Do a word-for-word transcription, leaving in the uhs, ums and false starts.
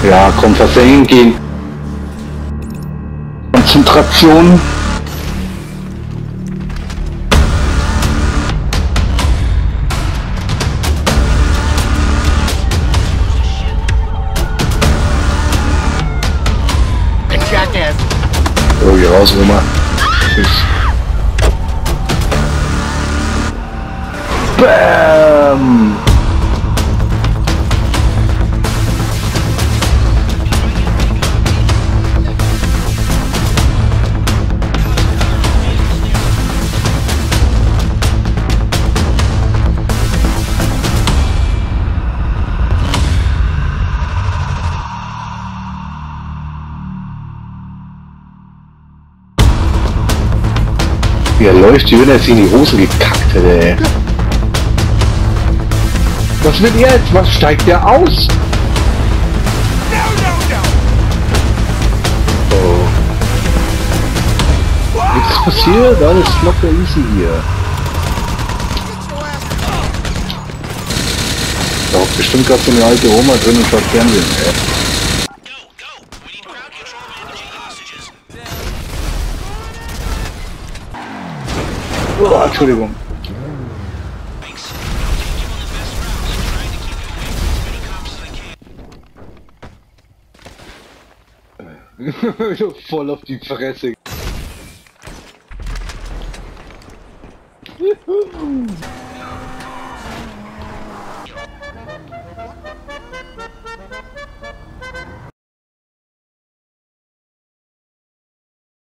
Ja, komm, versenken. Konzentration. So, geh raus, Oma. Tschüss. Bam! Wie er läuft, wie wenn er sich in die Hose gekackt hätte, ey. Was wird jetzt? Was steigt der aus? Oh. Nichts passiert, alles locker easy hier. Da hockt bestimmt gerade so eine alte Oma drin und schaut Fernsehen, ey. Oh, Entschuldigung. Voll auf die Fresse.